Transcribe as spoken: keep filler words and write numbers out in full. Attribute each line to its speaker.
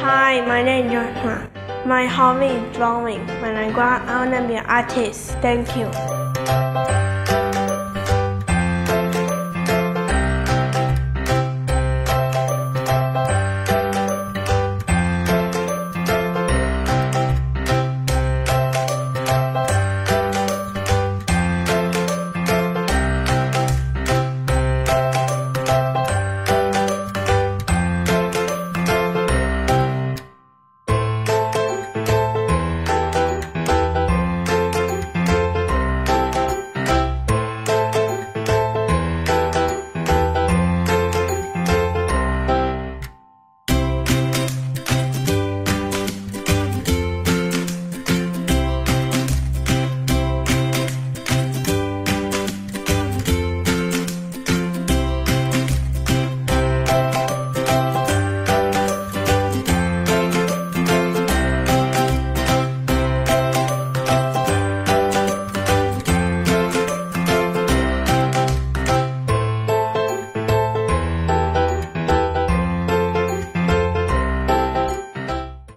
Speaker 1: Hi, my name is Joshua. My hobby is drawing. When I grow up, I want to be an artist. Thank you.